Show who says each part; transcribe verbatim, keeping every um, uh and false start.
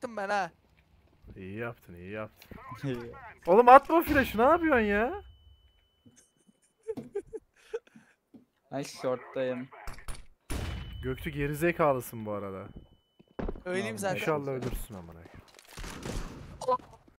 Speaker 1: çıktım ben ha.
Speaker 2: İyi yaptın, iyi yaptın. Oğlum atma flash'ı, ne yapıyorsun ya?
Speaker 3: Ben short'tayım.
Speaker 2: Göktü gerizekalısın bu arada.
Speaker 1: Öyleyim
Speaker 3: Tamam,
Speaker 1: zaten.
Speaker 2: İnşallah ölürsün amına.